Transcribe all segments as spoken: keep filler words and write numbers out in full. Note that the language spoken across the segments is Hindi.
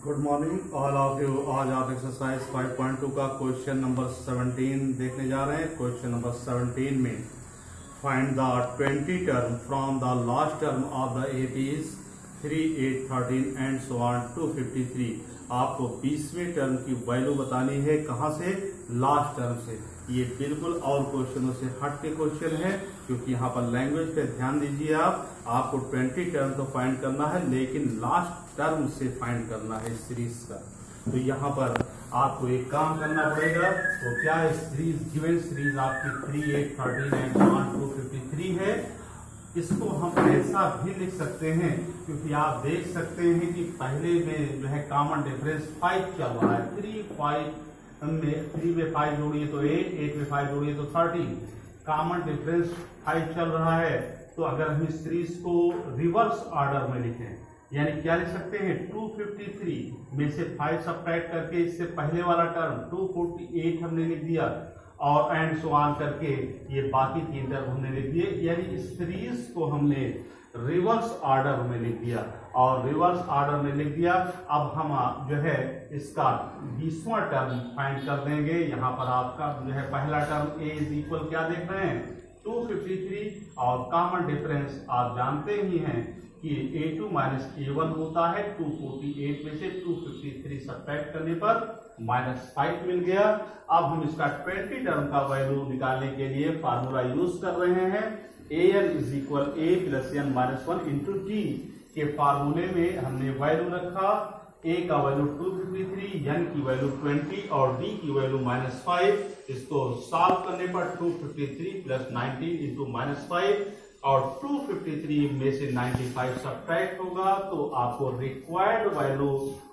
Good morning all of you. आज आप एक्सरसाइज फाइव पॉइंट टू का क्वेश्चन नंबर सेवनटीन देखने जा रहे हैं। क्वेश्चन नंबर सेवनटीन में find the twenty term from the last term of the AP is three eight thirteen and so on two fifty three. आपको बीसवें टर्म की वैल्यू बतानी है। कहाँ से? लास्ट टर्म से। ये बिल्कुल और क्वेश्चनों से हट के क्वेश्चन है, क्योंकि यहाँ पर लैंग्वेज पे ध्यान दीजिए। आप आपको ट्वेंटी टर्म तो फाइंड करना है, लेकिन लास्ट टर्म से फाइंड करना है सीरीज का। तो यहाँ पर आपको एक काम करना पड़ेगा। तो क्या सीरीज गिवन सीरीज आपकी three eight thirteen and one two fifty three है। इसको हम ऐसा भी लिख सकते हैं, क्योंकि आप देख सकते हैं कि पहले में जो है कॉमन डिफरेंस फाइव चल रहा है। थ्री फाइव में थ्री में फाइव जोड़िए तो एट, एट में फाइव जोड़िए तो थर्टीन। कॉमन डिफरेंस फाइव चल रहा है। तो अगर हम इस सीरीज को रिवर्स ऑर्डर में लिखें, यानी क्या लिख सकते हैं? टू फिफ्टी थ्री में से फाइव सब्ट्रैक्ट करके इससे पहले वाला टर्म टू फोर्टी एट हमने लिख दिया, और एंड सो ऑन करके ये बाकी तीन टर्म हमने लिख दिए। यानी इस सीरीज को हमने रिवर्स ऑर्डर में लिख दिया, और रिवर्स ऑर्डर में लिख दिया। अब हम जो है इसका बीसवां टर्म फाइंड कर देंगे। यहाँ पर आपका जो है पहला टर्म ए इज इक्वल क्या देख रहे हैं? टू फिफ्टी थ्री, और कॉमन डिफरेंस आप जानते ही हैं कि a two minus a one होता है। टू फोर्टी एट में से टू फिफ्टी थ्री सब्ट्रैक्ट करने पर माइनस फाइव मिल गया। अब हम इसका ट्वेंटी टर्म का वैल्यू निकालने के लिए फार्मूला यूज कर रहे हैं। A n is equal a plus n minus one into t के फार्मूले में हमने वैल्यू रखा। ए का value two fifty three, n की वैल्यू ट्वेंटी और डी की वैल्यू माइनस फाइव। इसको सॉल्व करने पर two fifty three plus nineteen into minus five, और टू फिफ्टी थ्री में से नाइन्टी फाइव सब्ट्रैक्ट होगा तो आपको required value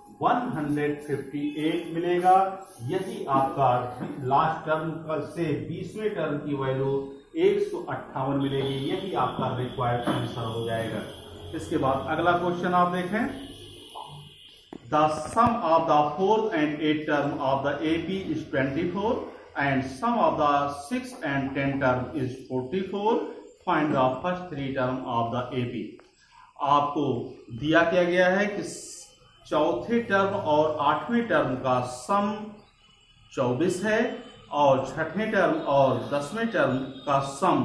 one fifty eight मिलेगा। यही आपका लास्ट टर्म से बीसवें टर्म की वैल्यू एक सौ अट्ठावन मिलेगी। यही आपका रिक्वायर्ड आंसर हो जाएगा। इसके बाद अगला क्वेश्चन आप देखें। The sum of the fourth and eight term of the AP is twenty four and sum of the six and ten term is forty four. Find the first three term of the AP. आपको दिया क्या गया है कि चौथे टर्म और आठवें टर्म का सम चौबीस है, और छठवें टर्म और दसवें टर्म का सम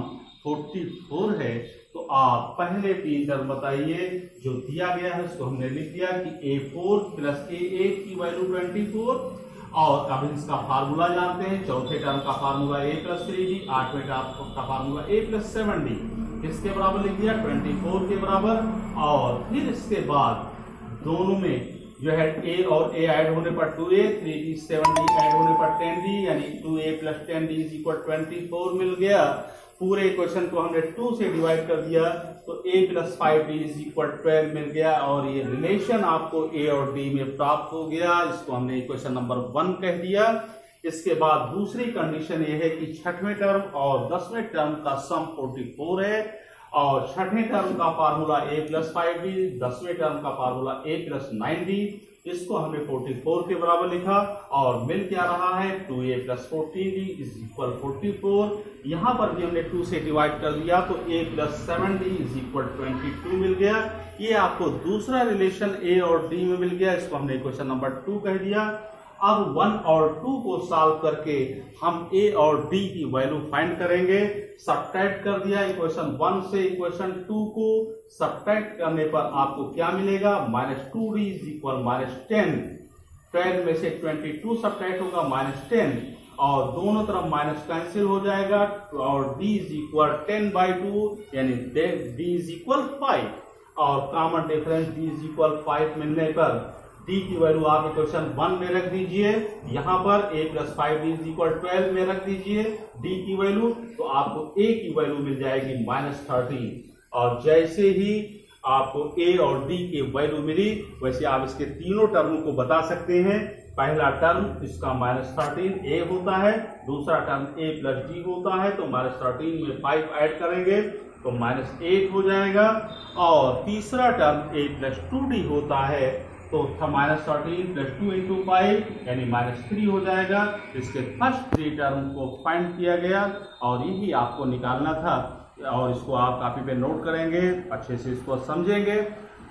चौवालीस है। तो आप पहले तीन टर्म बताइए। जो दिया गया है उसको हमने लिख दिया कि a four plus a eight की वैल्यू ट्वेंटी फोर, और अब इसका फार्मूला जानते हैं। चौथे टर्म का formula a plus three d, आठवें टर्म का formula a plus seven d. किसके बराबर लिख दिया? ट्वेंटी फोर के बराबर। और फिर इसके बाद दोनों में जो है ए और ए ऐड होने पर two a, three d seven d add होने पर टेन डी, यानी two a plus ten d is equal twenty four मिल गया। पूरे इक्वेशन को हमने टू से डिवाइड कर दिया तो a plus five d is equal twelve मिल गया, और ये रिलेशन आपको a और d में प्राप्त हो गया। इसको हमने इक्वेशन नंबर वन कह दिया। इसके बाद दूसरी कंडीशन ये है कि छठवें टर्म और दसवें टर्म का सम फोर्टी फोर है, और छठवें टर्म का formula a plus five d, दसवें टर्म का formula a plus nine d. इसको हमने फोर्टी फोर के बराबर लिखा, और मिल क्या रहा है? Two a plus fourteen d is equal forty four. यहाँ पर भी हमने टू से डिवाइड कर दिया तो a plus seven d is equal twenty two मिल गया। ये आपको दूसरा रिलेशन a और d में मिल गया। इसको हमने इक्वेशन नंबर टू कह दिया। अब वन और टू को सॉल्व करके हम a और d की वैल्यू फाइंड करेंगे। सब्ट्रैक्ट कर दिया इक्वेशन वन से इक्वेशन टू को। सब्ट्रैक्ट करने पर आपको क्या मिलेगा? Minus two d is equal minus ten. Twelve में से ट्वेंटी टू सब्ट्रैक्ट होगा माइनस टेन, और दोनों तरफ माइनस कैंसिल हो जाएगा, और d is equal ten by two, यानी d इज इक्वल फाइव, और common difference d is equal five मिलने पर d की वैल्यू आप इक्वेशन वन में रख दीजिए। यहाँ पर a plus five d is equal twelve में रख दीजिए d की वैल्यू, तो आपको a की वैल्यू मिल जाएगी माइनस थर्टीन। और जैसे ही आपको a और d की वैल्यू मिली, वैसे आप इसके तीनों टर्म को बता सकते हैं। पहला टर्म इसका माइनस थर्टीन ए होता है, दूसरा टर्म a प्लस डी होता है, तो माइनस थर्टीन में फाइव ऐड करेंगे तो माइनस एट हो जाएगा, और तीसरा term a plus two d होता है, तो minus thirteen plus two into five यानी माइनस थ्री हो जाएगा। इसके फर्स्ट थ्री टर्म को फाइंड किया गया, और यही आपको निकालना था। और इसको आप कॉपी पे नोट करेंगे, अच्छे से इसको समझेंगे।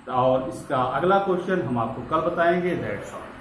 और इसका अगला क्वेश्चन हम आपको कल बताएंगे। That's all.